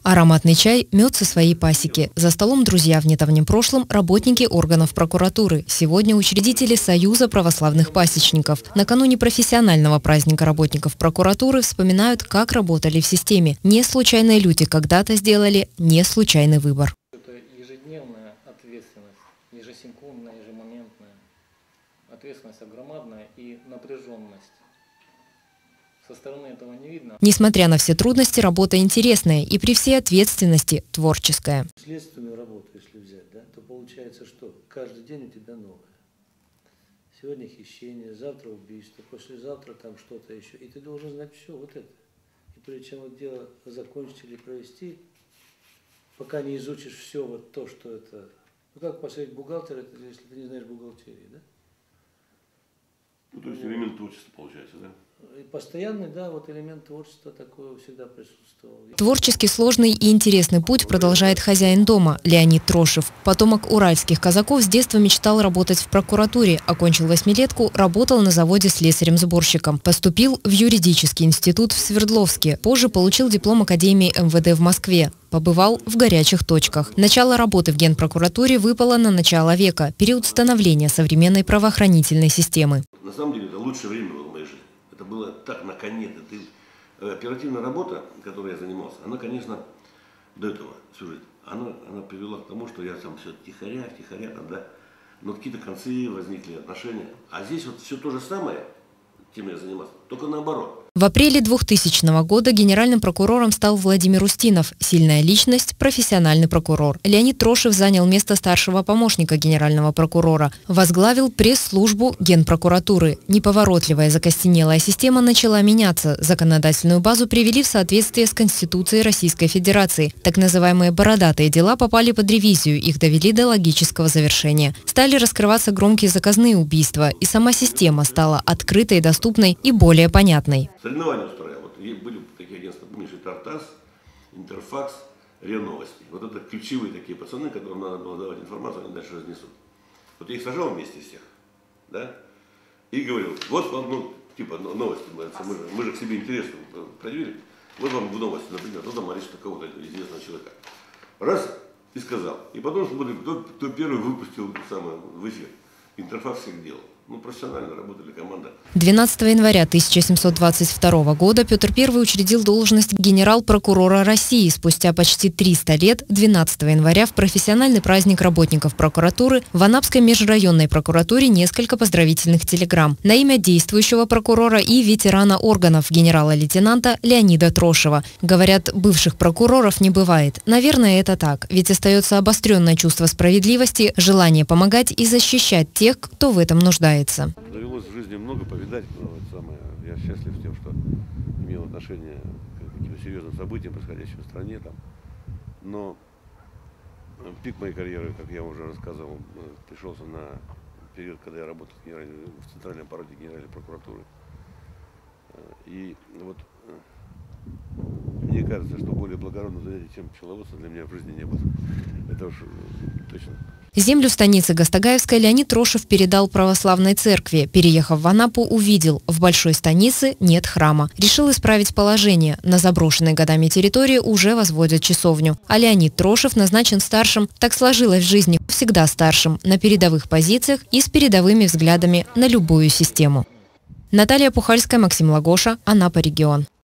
Ароматный чай, мед со своей пасеки. За столом друзья в недавнем прошлом, работники органов прокуратуры. Сегодня учредители Союза православных пасечников. Накануне профессионального праздника работников прокуратуры вспоминают, как работали в системе. Не случайные люди когда-то сделали не случайный выбор. Это ежедневная ответственность, ежесекундная, ежемоментная. Ответственность огромная и напряженность. Со стороны этого не видно. Несмотря на все трудности, работа интересная и при всей ответственности творческая. Следственную работу, если взять, да, то получается, что каждый день у тебя новое. Сегодня хищение, завтра убийство, послезавтра там что-то еще. И ты должен знать все вот это. И прежде чем вот дело закончить или провести, пока не изучишь все вот то, что это... Ну как поставить бухгалтера, если ты не знаешь бухгалтерии, да? Ну, то есть элемент творчества получается, да? И постоянный, да, вот элемент творчества такой всегда присутствовал. Творчески сложный и интересный путь продолжает хозяин дома Леонид Трошев. Потомок уральских казаков с детства мечтал работать в прокуратуре. Окончил восьмилетку, работал на заводе слесарем-сборщиком. Поступил в юридический институт в Свердловске. Позже получил диплом Академии МВД в Москве. Побывал в горячих точках. Начало работы в Генпрокуратуре выпало на начало века, период становления современной правоохранительной системы. На самом деле это лучшее время было в моей жизни. Это было так наконец-то. Оперативная работа, которой я занимался, она, конечно, до этого всю жизнь, она привела к тому, что я сам все тихоря, да, но какие-то концы возникли, отношения. А здесь вот все то же самое, чем я занимался, только наоборот. В апреле 2000 года генеральным прокурором стал Владимир Устинов. Сильная личность, профессиональный прокурор. Леонид Трошев занял место старшего помощника генерального прокурора. Возглавил пресс-службу Генпрокуратуры. Неповоротливая закостенелая система начала меняться. Законодательную базу привели в соответствие с Конституцией Российской Федерации. Так называемые бородатые дела попали под ревизию. Их довели до логического завершения. Стали раскрываться громкие заказные убийства. И сама система стала открытой, доступной и более понятной. Соревнования устраивал. Вот были такие агентства, помнишь, Тартас, Интерфакс, РИА Новости. Вот это ключевые такие пацаны, которым надо было давать информацию, они дальше разнесут. Вот я их сажал вместе всех, да, и говорил, вот вам, ну, типа, новости, мы же к себе интересно проявили, вот вам в новости, например, ну, там арест такого-то известного человека. Раз, и сказал. И потом смотрим, кто первый выпустил самое в эфир. Интерфакс всех делал. Ну, профессионально работали, команда. 12 января 1722 года Петр I учредил должность генерал-прокурора России. Спустя почти 300 лет, 12 января, в профессиональный праздник работников прокуратуры в Анапской межрайонной прокуратуре несколько поздравительных телеграмм на имя действующего прокурора и ветерана органов генерала-лейтенанта Леонида Трошева. Говорят, бывших прокуроров не бывает. Наверное, это так, ведь остается обостренное чувство справедливости, желание помогать и защищать тех, кто в этом нуждается. Довелось в жизни много повидать, я счастлив тем, что имел отношение к каким-то серьезным событиям, происходящим в стране. Но пик моей карьеры, как я уже рассказывал, пришелся на период, когда я работал в центральном аппарате Генеральной прокуратуры. И вот мне кажется, что более благородного занятия, чем пчеловодство, для меня в жизни не было. Это уж точно. Землю станицы Гастагаевской Леонид Трошев передал православной церкви. Переехав в Анапу, увидел, в большой станице нет храма. Решил исправить положение. На заброшенной годами территории уже возводят часовню. А Леонид Трошев назначен старшим. Так сложилось в жизни, всегда старшим, на передовых позициях и с передовыми взглядами на любую систему. Наталья Пухальская, Максим Лагоша, Анапа, регион.